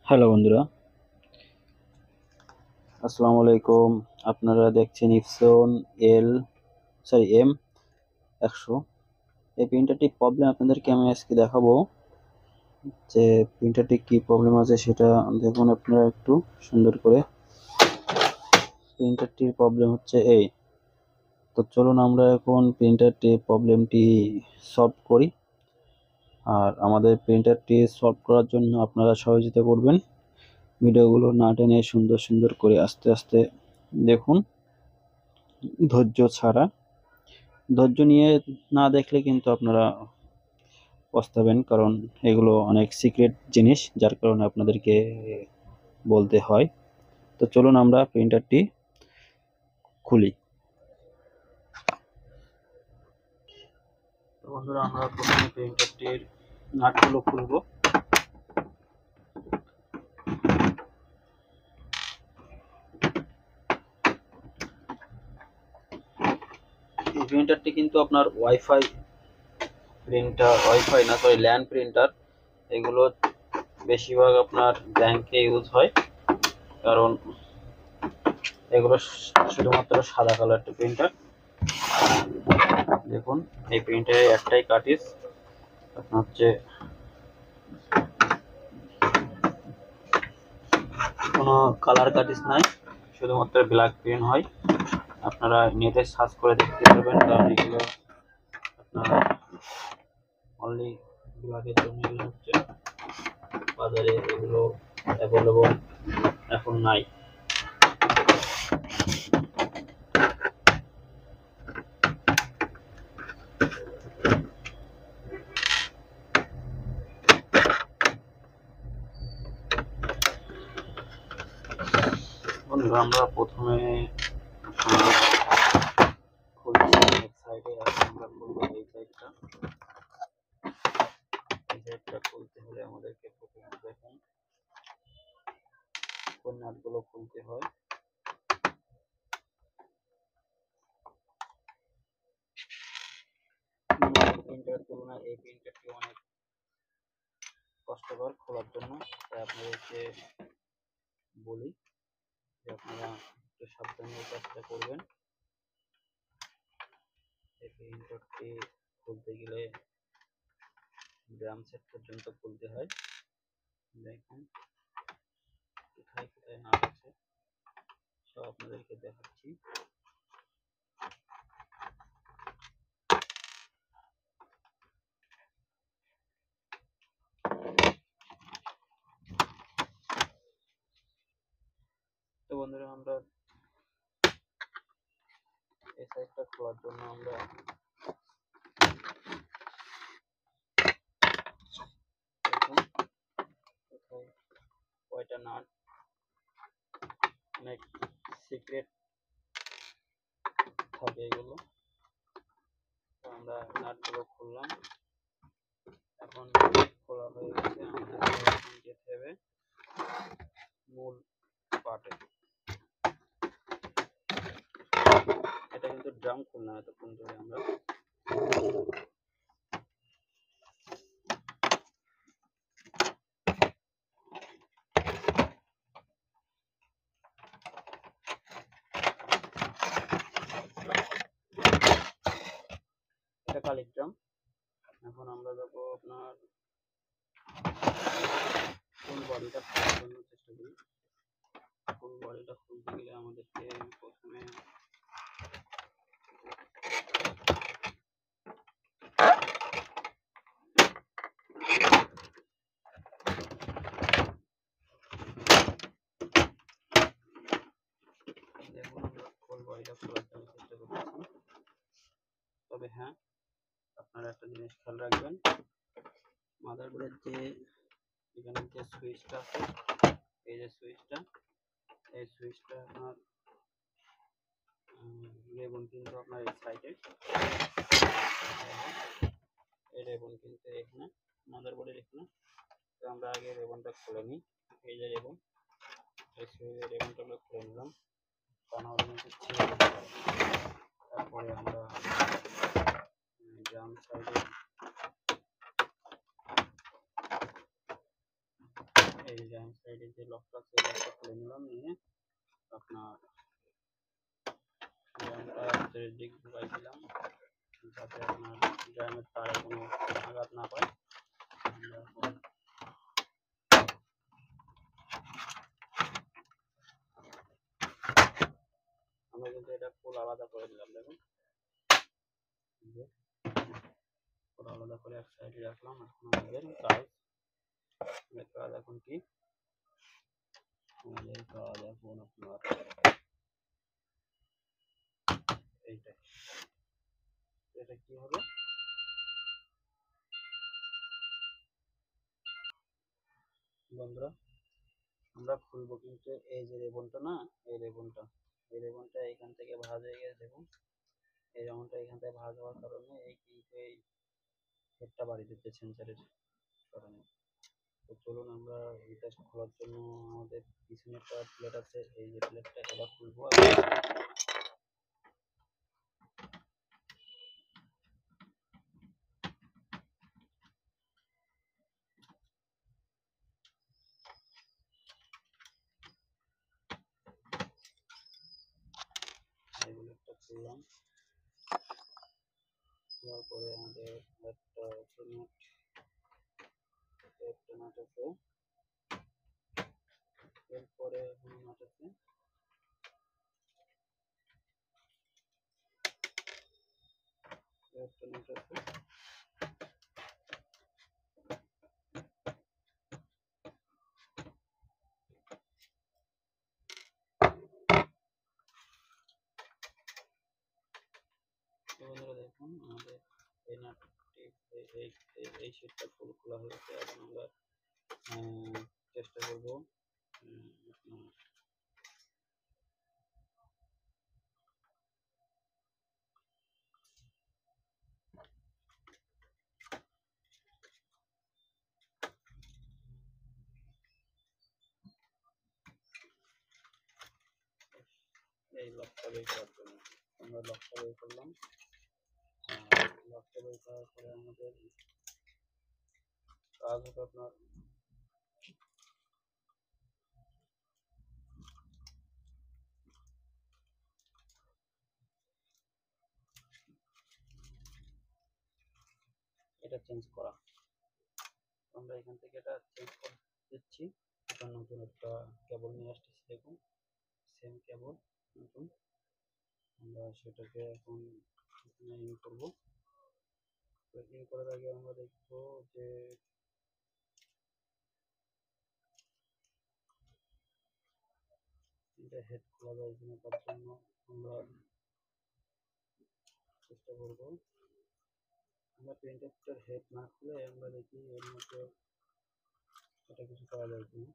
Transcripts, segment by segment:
Hello বন্ধুরা, আসসালামু আলাইকুম। আপনারা দেখছেন ইপসন M 100। এই প্রিন্টারটি প্রবলেম আপনাদেরকে আমি আজকে দেখাবো যে প্রিন্টারটি কি প্রবলেম আছে সেটা দেখুন আপনারা একটু সুন্দর করে। প্রিন্টারটির প্রবলেম হচ্ছে এই। তো চলুন আমরা এখন প্রিন্টারটির প্রবলেমটি সলভ করি। আর আমাদের প্রিন্টারটি সলভ করার জন্য আপনারা সহযোগিতা করবেন। ভিডিওগুলো না টেনে সুন্দর সুন্দর করে আস্তে আস্তে দেখুন, ধৈর্য নিয়ে না দেখলে কিন্তু আপনারা পস্তাবেন, কারণ এগুলো অনেক সিক্রেট জিনিস, যার কারণে আপনাদেরকে বলতে হয়। তো চলুন আমরা প্রিন্টারটি খুলি। তো বন্ধুরা, আমরা প্রথমে প্রিন্টারটির নাটগুলো খুলব। এই প্রিন্টারটি কিন্তু আপনার ওয়াইফাই না, সরি, ল্যান্ড প্রিন্টার। এগুলো বেশিরভাগ আপনার ব্যাংকে ইউজ হয়, কারণ এগুলো শুধুমাত্র সাদা কালার প্রিন্টার। দেখুন, এই প্রিন্টারে একটাই কার্টিজ, আপনার হচ্ছে কোনো কালার কার্টিজ নাই, শুধুমাত্র ব্ল্যাক প্রিন্ট হয়। আপনারা নেটে সার্চ করে দেখতে পারবেন, কারণ এগুলো আপনারা অনলি ব্ল্যাকের জন্য ইউজ হচ্ছে। বাজারে এগুলো অ্যাভেলেবল এখন নাই। বন্ধুরা, আমরা প্রথমে খুলছি এক সাইডে, এখন আমরা খুলবো এই সাইডটা। এই সাইডটা খুলতে হলে আমাদেরকে প্রথমে দেখুন কোন নাটগুলো খুলতে হয়। প্রিন্টারের তুলনায় এই প্রিন্টারটি অনেক কষ্টকর খোলার জন্য, তাই আপনাদেরকে বলি যে আপনারা একটু সাবধানে কাজটা করবেন। এই প্রিন্টারটি খুলতে গেলে ড্রাম সেট পর্যন্ত খুলতে হয়। দেখুন কোথায় কোথায় নাট আছে সব আপনাদেরকে দেখাচ্ছি। তো বন্ধুরা, আমরা এই সাইডটা খোলার জন্য আমরা দেখুন কোথায় কয়টা নাট, অনেক সিক্রেট থাকে এগুলো। তো আমরা নাটগুলো খুললাম, এখন খোলা হয়ে গেছে। আমাদের যেতে হবে মূল পার্টে। এটা কিন্তু ড্রাম খুললাম এতক্ষণ ধরে আমরা। এটা কালির ড্রাম। এখন আমরা যাবো আপনার ফুল বডিটা খোলার জন্য চেষ্টা করি। ফুল বডিটা খুলতে গেলে আমাদেরকে প্রথমে দেখুন আমরা ফুল বডিটা খোলার জন্য চেষ্টা করতেছি। তবে হ্যাঁ, আপনারা একটা জিনিস খেয়াল রাখবেন, মাদারবোর্ডের যে এখানে যে সুইচটা আছে, এই যে সুইচটা, এই সুইচটা আপনার রেবন কিন্তু আপনার এই সাইডে, এই রেবন কিন্তু এখানে মাদারবোর্ডের এখানে। তো আমরা আগে রেবনটা খুলে নিই। এই যে রেবন, এই সুইচের রেবনটা আমরা খুলে নিলাম, তা নাহলে কিন্তু ছিঁড়ে যেতে পারে। তারপরে আমরা ড্রাম সাইডে এই র্যাম সাইডে যে লকটা আছে লকটা খুলে নিলাম, নিয়ে আপনার র্যামটা ভিতরের দিক ঢুকাই দিলাম যাতে আপনার র্যামের তারে কোনো আঘাত না পায়। আমরা কিন্তু এটা ফুল আলাদা করে দিলাম, দেখুন ফুল আলাদা করে এক সাইডে রাখলাম। এখন আমাদের কাজ এখন কি, আমাদের কাজ এখন আপনার এইটাই, এটা কি হবে, বন্ধুরা আমরা খুলবো কিন্তু এই যে রেবনটা না, এই রেবনটা এখান থেকে ভাঁজ হয়ে গেছে, দেখুন এই রেবনটা এখান থেকে ভাঁজ হওয়ার কারণে এই কিন্তু এই হেডটা বাড়ি দিচ্ছে সেন্সারের কারণে। তো চলুন আমরা এটা খোলার জন্য আমাদের পিছনে একটা প্লেট আছে, এই যে প্লেটটা এটা খুলবো। এই প্লেটটা খুললাম, খোলার পরে আমাদের একটা নাট আছে, এরপরে নাট আছে, একটা নাট আছে, বন্ধুরা দেখুন আমাদের এই নাটটি এই সেটটা ফুল খোলা হয়েছে। এখন আমরা চেষ্টা করব এই লকটা বের করার জন্য। আমরা লকটা বের করলাম, লকটা বের করার পরে আমাদের কাজ হবে আপনার এটা চেঞ্জ করা। আমরা এখান থেকে এটা চেঞ্জ করে দিচ্ছি, এটা নতুন একটা কেবল নিয়ে আসতেছি, দেখুন সেম কেবল নতুন। আমরা সেটাকে এখন ইন করবো। ইন করার আগে আমরা দেখবো যে এটা হেড খোলা যায় কিনা, তার জন্য আমরা চেষ্টা করবো। আমরা প্রিন্টারটার হেড না খুলে আমরা দেখি এর মধ্যে এটা কিছু করা যায় কিনা।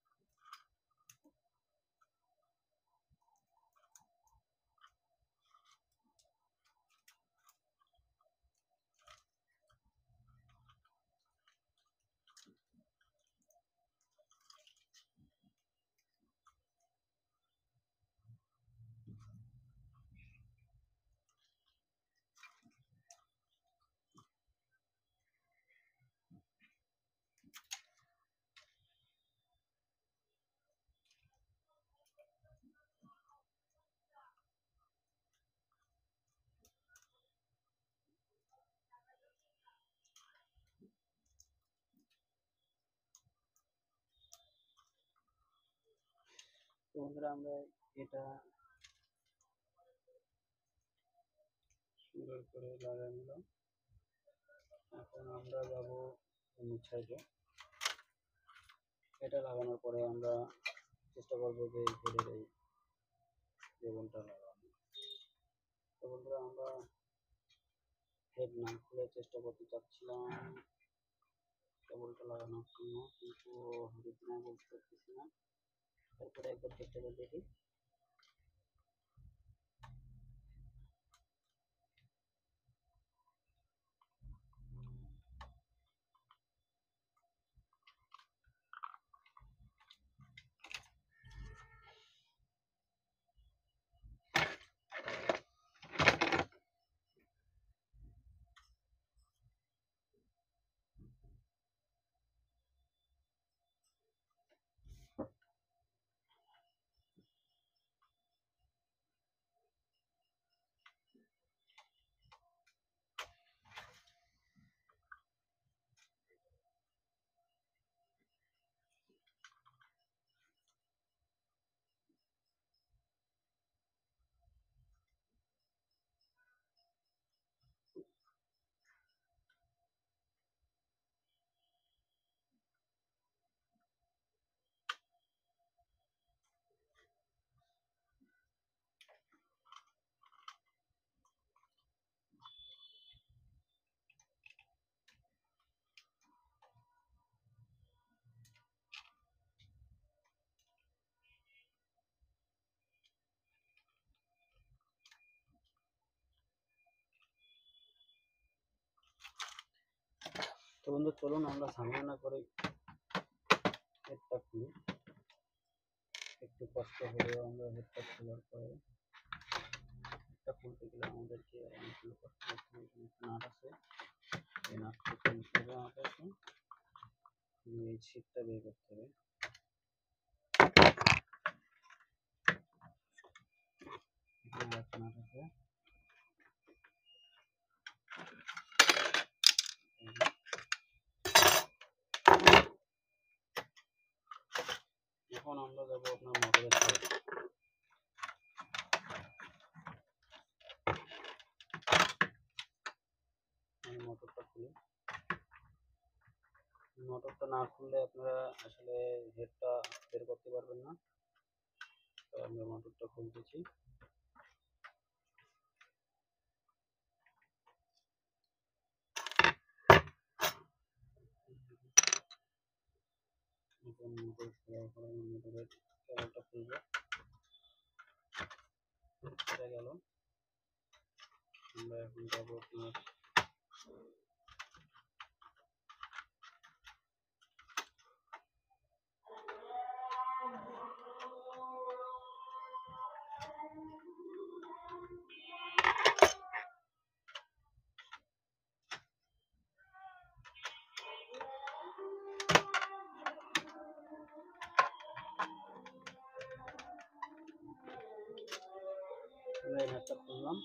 তো বন্ধুরা আমরা এটা সুন্দর করে লাগিয়ে নিলাম। এখন আমরা যাব নিচ সাইডে। এটা লাগানোর পরে আমরা চেষ্টা করবো যে এই হেডের এই রেবনটা লাগানো। তো বন্ধুরা আমরা হেড না খুলে চেষ্টা করতে চাচ্ছিলাম কেবলটা লাগানোর জন্য, কিন্তু হবে কিনা বলতে পারতেছি না। তারপরে একবার চেষ্টা করে দেখি। তো বন্ধু চলুন আমরা ঝামেলা না করে হেডটা খুলি। একটু কষ্ট হলেও আমরা হেডটা খোলার পরে হেডটা খুলতে গেলে আমাদেরকে অনেকগুলো কষ্ট করতে হবে। এখানে একটা নাট আছে, এই নাটটা খুলতে হবে আমাদেরকে, এই ছিটটা বের করতে হবে। এখানে একটা নাট আছে, এখন আমরা যাবো আপনার মোটরের সাইডে। আমি মোটরটা খুলি। মোটরটা না খুললে আপনারা আসলে হেডটা বের করতে পারবেন না। তো আমি মোটরটা খুলতেছি। এখন মোটর খোলার পরে আমি মোটরের কেবলটা খুলবো। খুলে গেল। আমরা এখন যাবো আপনার হেডটা খুললাম।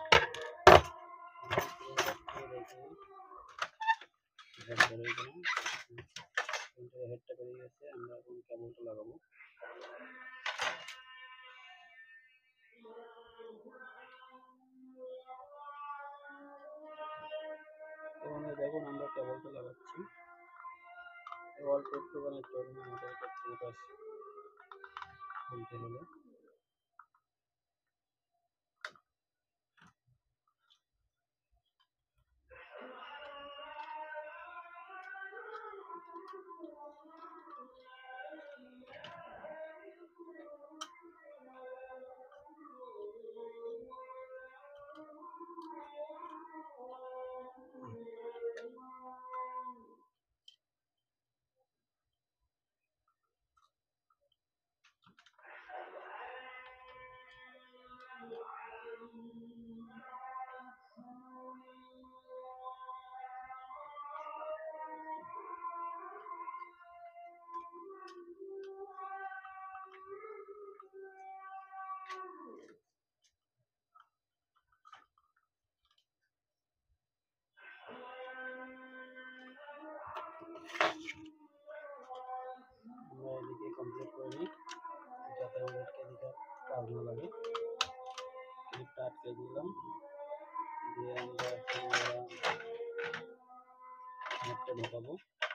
হেডটা বেরিয়ে গেছে। আমরা এখন কেবলটা লাগাবো। এবং দেখুন আমরা কেবলটা লাগাচ্ছি। অল্প একটুখানি জন্য আমাদেরকে পুরোটা খুলতে হলো। আমরা এদিকে কমপ্লিট করে নিই, যাতে আমাদেরকে এদিকে কাজ না লাগে। ক্লিপটা আটকে দিলাম, দিয়ে আমরা হেডটা ঢোকাবো।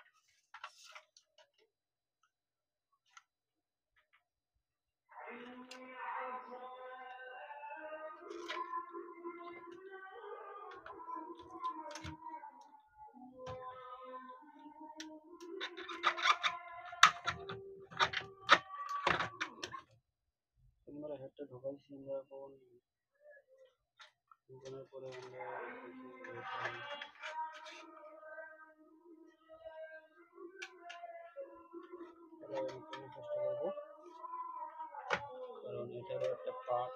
আমরা হেডটা ঢোকাইছি। আমরা এখন ঢোকানোর পরে আমরা চেষ্টা করবো, কারণ এটারও একটা পার্ট।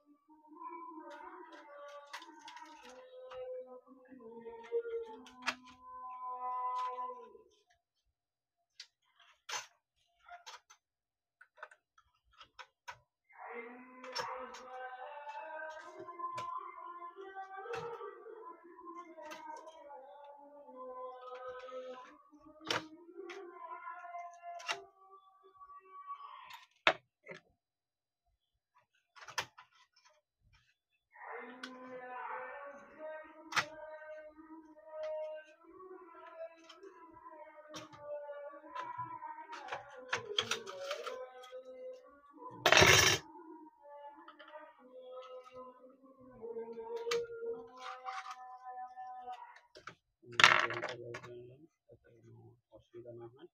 অসুবিধা না হয়।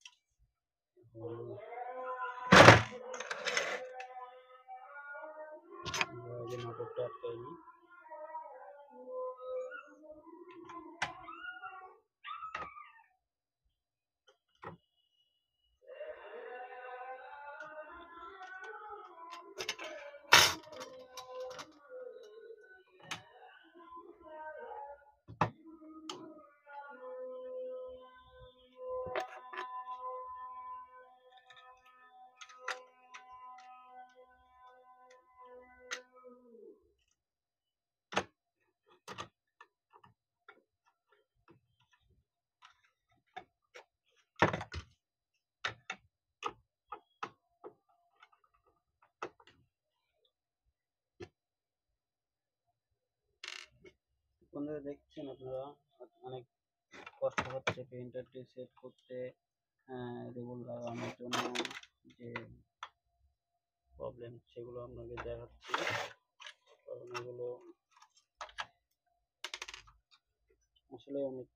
মোটরটা আটকাই নি। দেখছেন আপনারা অনেক কষ্ট হচ্ছে প্রিন্টারটি সেট করতে, রিবন লাগানোর জন্য যে প্রবলেম সেগুলো আপনাকে দেখাচ্ছি। কারণ এগুলো আসলে অনেক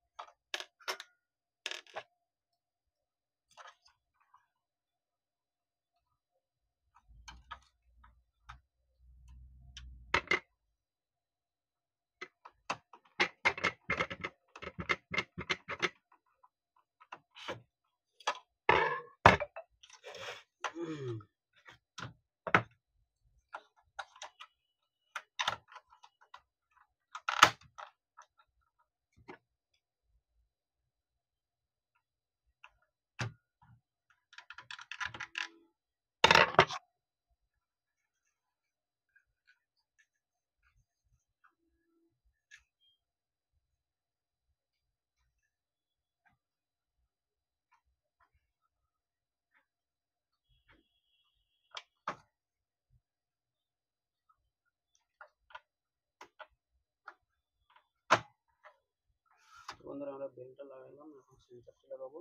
বন্ধুরা আমরা বেলটা লাগাইলাম, এখন সেন্সারটি লাগাবো।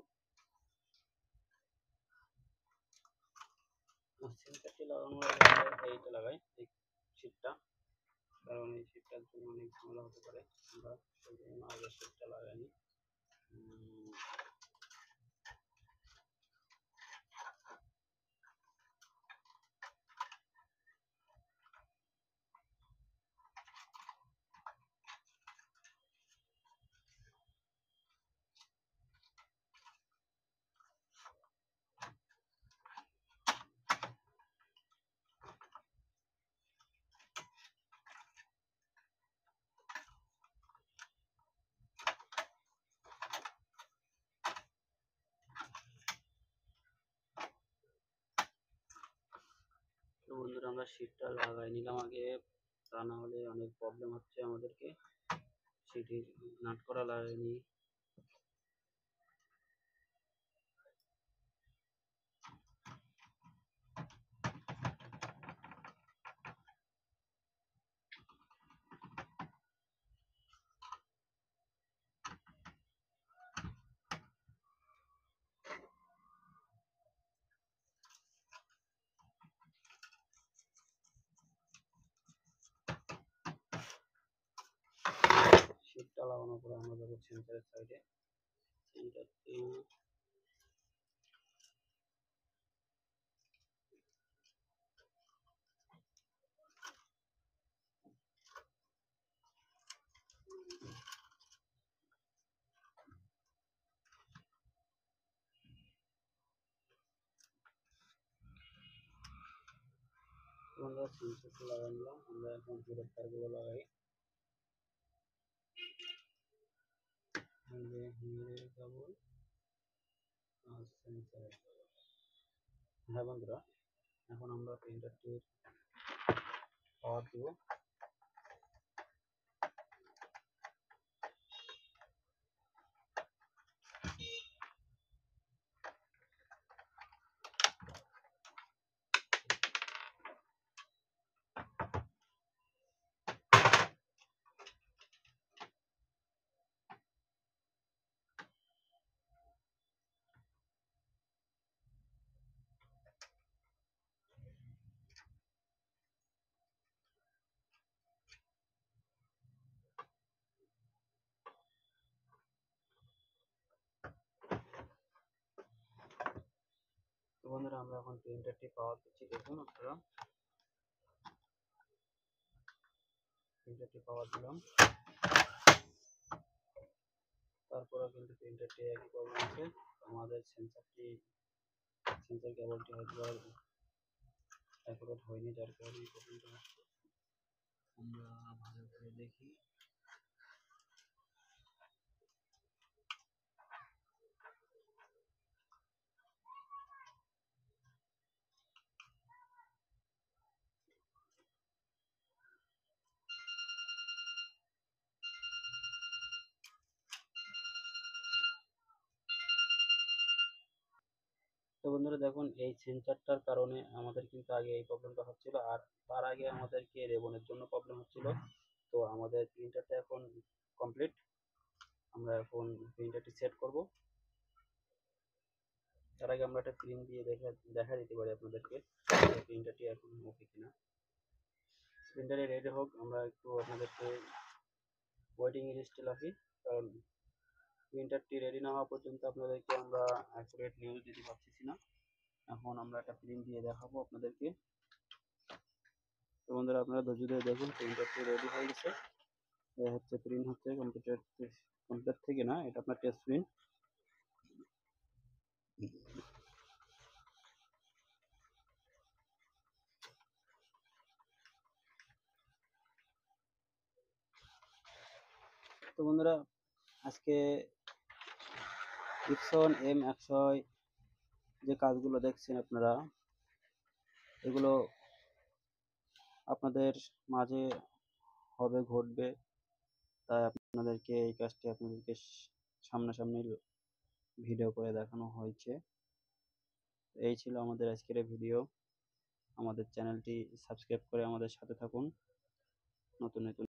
সেন্সারটি লাগানোর আগে এইটা লাগাই, এই শীটটা, কারণ এই শীটটার জন্য অনেক ঝামেলা হতে পারে। আমরা সেই জন্য আগে শীটটা লাগাইনি। তো বন্ধুরা আমরা শীটটা লাগাই নিলাম আগে, তা না হলে অনেক প্রবলেম হচ্ছে আমাদেরকে। শীটের নাট করা লাগাইনি। শীটটা লাগানোর পরে আমরা যাবো সেন্টারের সাইডে। সেন্টারটি আমরা সেন্সারটি লাগাই নিলাম। আমরা এখন দূরের তারগুলো লাগাই। কেবল আর সেন্সারের কেবল। হ্যাঁ বন্ধুরা, এখন আমরা প্রিন্টারটির পাওয়ার দিব। তো বন্ধুরা আমরা এখন প্রিন্টারটি পাওয়ার দিচ্ছি। দেখুন আপনারা, প্রিন্টারটি পাওয়ার দিলাম। তারপরে কিন্তু প্রিন্টারটি একই প্রবলেম আছে। আমাদের সেন্সার কেবলটি হয়তো অ্যাকুরেট হয়নি, যার কারণে এই প্রবলেমটা হচ্ছে। আমরা ভালো করে দেখি। তো বন্ধুরা দেখুন, এই সেন্সারটার কারণে আমাদের কিন্তু আগে এই প্রবলেমটা হচ্ছিল, আর তার আগে আমাদেরকে রেবনের জন্য প্রবলেম হচ্ছিল। তো আমাদের প্রিন্টারটা এখন কমপ্লিট। আমরা এখন প্রিন্টারটি সেট করব। তার আগে আমরা একটা প্রিন্ট দিয়ে দেখা দিতে পারি আপনাদেরকে প্রিন্টারটি এখন ওকে কিনা। প্রিন্টারে রেডি হোক, আমরা একটু আপনাদেরকে ওয়েটিং লিস্টে রাখি, কারণ প্রিন্টারটি রেডি না হওয়া পর্যন্ত আপনাদেরকে আমরা অ্যাকুরেট নিউজ দিতে পারতেছি না। এখন আমরা একটা প্রিন্ট দিয়ে দেখাবো আপনাদেরকে। তো বন্ধুরা, আপনারা ধৈর্য ধরে দেখুন, প্রিন্টারটি রেডি হয়ে গেছে। হচ্ছে প্রিন্ট হচ্ছে কম্পিউটার থেকে না, এটা আপনার টেস্ট প্রিন্ট। তো বন্ধুরা, আজকে ইপসন M100 যে কাজগুলো দেখছেন আপনারা, এগুলো আপনাদের মাঝে ঘটবে, তাই আপনাদেরকে এই কাজটি আপনাদেরকে সামনাসামনি ভিডিও করে দেখানো হয়েছে। এই ছিল আমাদের আজকের ভিডিও। আমাদের চ্যানেলটি সাবস্ক্রাইব করে আমাদের সাথে থাকুন। নতুন নতুন